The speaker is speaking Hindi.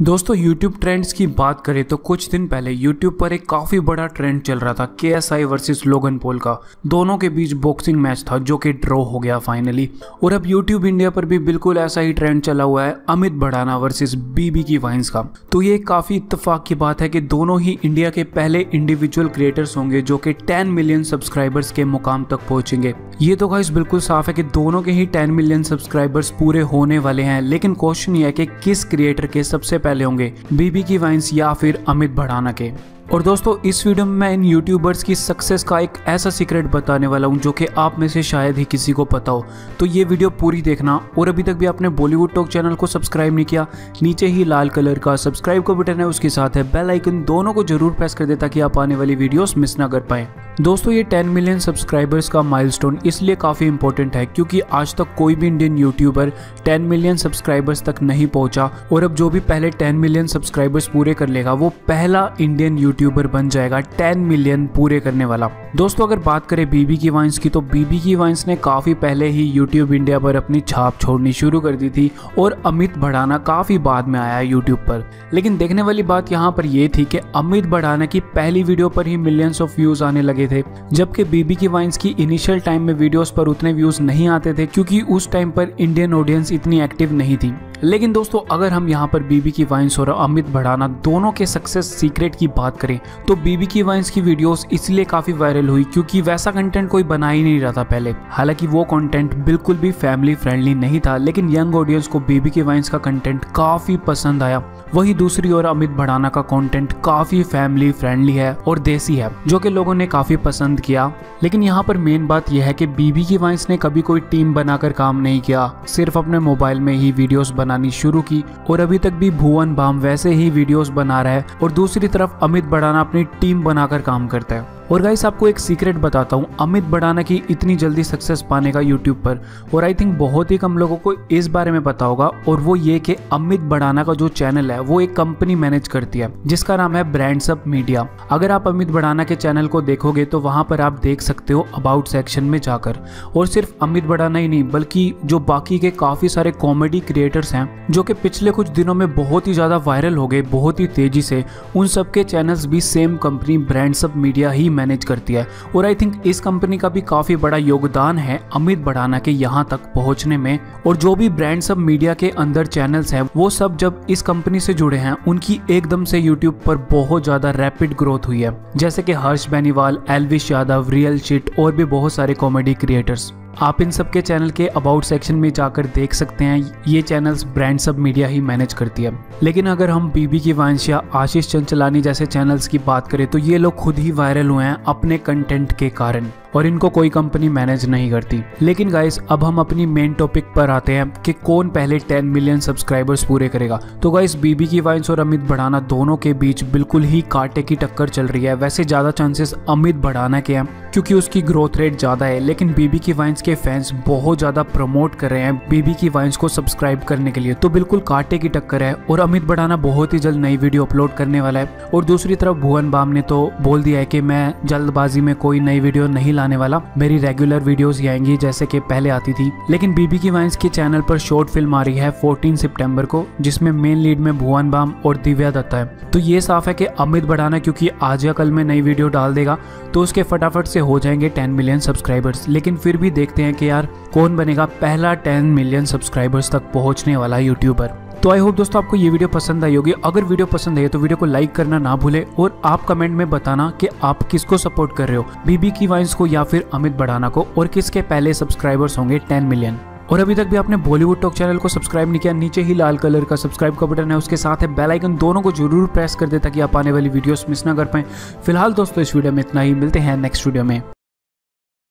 दोस्तों YouTube ट्रेंड्स की बात करें तो कुछ दिन पहले YouTube पर एक काफी बड़ा ट्रेंड चल रहा था KSI वर्सेस लोगन पॉल का। दोनों के बीच बॉक्सिंग मैच था जो कि ड्रॉ हो गया फाइनली। और अब YouTube इंडिया पर भी बिल्कुल ऐसा ही ट्रेंड चला हुआ है अमित भड़ाना वर्सेस बीबी की वाइन्स का। तो ये काफी इत्तेफाक की बात है कि दोनों ही इंडिया के पहले इंडिविजुअल क्रिएटर्स होंगे जो कि 10 मिलियन सब्सक्राइबर्स के मुकाम तक पहुंचेंगे। ये तो गाइस बिल्कुल साफ है कि दोनों के ही 10 मिलियन सब्सक्राइबर्स पूरे होने वाले हैं, लेकिन क्वेश्चन ये है कि किस क्रिएटर के सबसे पहले होंगे, बीबी की वाइन्स या फिर अमित भड़ाना के। और दोस्तों इस वीडियो में मैं इन यूट्यूबर्स की सक्सेस का एक ऐसा सीक्रेट बताने वाला हूं जो कि आप में से शायद ही किसी को पता हो। तो ये वीडियो पूरी देखना। और अभी तक भी आपने बॉलीवुड टॉक चैनल को सब्सक्राइब नहीं किया, नीचे ही लाल कलर का सब्सक्राइब का बटन है, उसके साथ है बेल आइकन, दोनों को जरूर प्रेस कर दे ताकि आप आने वाली वीडियोस मिस ना कर पाएं। दोस्तों ये 10 मिलियन सब्सक्राइबर्स का माइलस्टोन इसलिए काफ़ी इंपॉर्टेंट है क्योंकि आज तक कोई भी इंडियन यूट्यूबर 10 मिलियन सब्सक्राइबर्स तक नहीं पहुंचा। और अब जो भी पहले 10 मिलियन सब्सक्राइबर्स पूरे कर लेगा वो पहला इंडियन यूट्यूबर बन जाएगा 10 मिलियन पूरे करने वाला। दोस्तों अगर बात करें बीबी की वाइन्स की, तो बीबी की वाइन्स ने काफ़ी पहले ही यूट्यूब इंडिया पर अपनी छाप छोड़नी शुरू कर दी थी और अमित भड़ाना काफ़ी बाद में आया यूट्यूब पर। लेकिन देखने वाली बात यहाँ पर यह थी कि अमित भड़ाना की पहली वीडियो पर ही मिलियंस ऑफ व्यूज आने लगे थे, जबकि बीबी की वाइन्स की इनिशियल टाइम में वीडियोस पर उतने व्यूज नहीं आते थे क्योंकि उस टाइम पर इंडियन ऑडियंस इतनी एक्टिव नहीं थी। लेकिन दोस्तों अगर हम यहाँ पर बीबी की वाइन्स और अमित भड़ाना दोनों के सक्सेस सीक्रेट की बात करें तो बीबी की वाइन्स की वीडियोस इसलिए काफी वायरल हुई क्योंकि वैसा कंटेंट कोई बना ही नहीं रहा था पहले। हालांकि वो कंटेंट बिल्कुल भी फैमिली फ्रेंडली नहीं था, लेकिन यंग ऑडियंस को बीबी की वाइन्स का कंटेंट काफी पसंद आया। वही दूसरी ओर अमित भड़ाना का कंटेंट काफी फैमिली फ्रेंडली है और देसी है, जो कि लोगों ने काफी पसंद किया। लेकिन यहाँ पर मेन बात यह है कि बीबी की वाइन्स ने कभी कोई टीम बनाकर काम नहीं किया, सिर्फ अपने मोबाइल में ही वीडियोस बनानी शुरू की और अभी तक भी भुवन बाम वैसे ही वीडियोस बना रहा है और दूसरी तरफ अमित भड़ाना अपनी टीम बनाकर काम करता है। और गाइस आपको एक सीक्रेट बताता हूँ अमित भड़ाना की इतनी जल्दी सक्सेस पाने का यूट्यूब पर, और आई थिंक बहुत ही कम लोगों को इस बारे में पता होगा, और वो ये कि अमित भड़ाना का जो चैनल है वो एक कंपनी मैनेज करती है जिसका नाम है ब्रांड्स अप मीडिया। अगर आप अमित भड़ाना के चैनल को देखोगे तो वहां पर आप देख सकते हो अबाउट सेक्शन में जाकर, और सिर्फ अमित भड़ाना ही नहीं बल्कि जो बाकी के काफी सारे कॉमेडी क्रिएटर्स हैं जो कि पिछले कुछ दिनों में बहुत ही ज्यादा वायरल हो गए बहुत ही तेजी से, उन सबके चैनल्स भी same company Brands Up Media ही मैनेज करती है। और आई थिंक इस कंपनी का भी काफी बड़ा योगदान है अमित भड़ाना के यहाँ तक पहुंचने में। और जो भी ब्रांड्स अप मीडिया के अंदर चैनल्स हैं वो सब जब इस कंपनी से जुड़े हैं उनकी एकदम से यूट्यूब पर बहुत ज्यादा रैपिड ग्रोथ हुई है, जैसे कि हर्ष बेनीवाल, एल्विश यादव, रियल शिट और भी बहुत सारे कॉमेडी क्रिएटर्स। आप इन सब के चैनल के अबाउट सेक्शन में जाकर देख सकते हैं, ये चैनल्स ब्रांड्स अप मीडिया ही मैनेज करती है। लेकिन अगर हम बीबी की वाइन्स या आशीष चंचलानी जैसे चैनल्स की बात करें तो ये लोग खुद ही वायरल हुए हैं अपने कंटेंट के कारण और इनको कोई कंपनी मैनेज नहीं करती। लेकिन गाइस अब हम अपनी मेन टॉपिक पर आते हैं कि कौन पहले 10 मिलियन सब्सक्राइबर्स पूरे करेगा। तो गाइस बीबी की वाइन्स और अमित भड़ाना दोनों के बीच बिल्कुल ही कांटे की टक्कर चल रही है। वैसे ज्यादा चांसेस अमित भड़ाना के हैं क्योंकि उसकी ग्रोथ रेट ज्यादा है, लेकिन बीबी की वाइन्स के फैंस बहुत ज्यादा प्रमोट कर रहे हैं बीबी की वाइन्स को सब्सक्राइब करने के लिए। तो बिल्कुल कांटे की टक्कर है और अमित भड़ाना बहुत ही जल्द नई वीडियो अपलोड करने वाला है। और दूसरी तरफ भुवन बाम ने तो बोल दिया है कि मैं जल्दबाजी में कोई नई वीडियो नहीं लाने वाला, मेरी रेगुलर वीडियोस ही आएंगी जैसे कि पहले आती थी। लेकिन बीबी की वाइन्स के चैनल पर शॉर्ट फिल्म आ रही है 14 सितंबर को, जिसमें मेन लीड में भुवन बाम और दिव्या दत्ता है। तो ये साफ है कि अमित भड़ाना क्योंकि आज या कल में नई वीडियो डाल देगा तो उसके फटाफट से हो जाएंगे 10 मिलियन सब्सक्राइबर्स। लेकिन फिर भी देखते हैं कि यार कौन बनेगा पहला 10 मिलियन सब्सक्राइबर्स तक पहुंचने वाला यूट्यूबर। तो आई होप दोस्तों आपको ये वीडियो पसंद आई होगी। अगर वीडियो पसंद आई तो वीडियो को लाइक करना ना भूले और आप कमेंट में बताना कि आप किसको सपोर्ट कर रहे हो, बीबी की वाइन्स को या फिर अमित भड़ाना को, और किसके पहले सब्सक्राइबर्स होंगे 10 मिलियन। और अभी तक भी आपने बॉलीवुड टॉक चैनल को सब्सक्राइब नहीं किया, नीचे ही लाल कलर का सब्सक्राइब का बटन है, उसके साथ है बेल आइकन, दोनों को जरूर प्रेस कर दे ताकि आप आने वाली वीडियोस मिस ना कर पाएं। फिलहाल दोस्तों इस वीडियो में इतना ही, मिलते हैं नेक्स्ट वीडियो में।